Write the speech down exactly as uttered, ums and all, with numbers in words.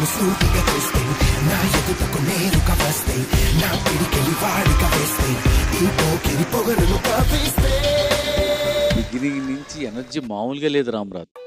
మాటలు సూటిగా చేస్తే నా ఎదుటకు నేరుగా వస్తే నా పిడికెలి వాడిగా వేస్తే ఈ పోకిరి పొగరును కవిస్తే బిగినింగ్ నుంచి ఎనర్జీ మామూలుగా లేదు రామరాజ్.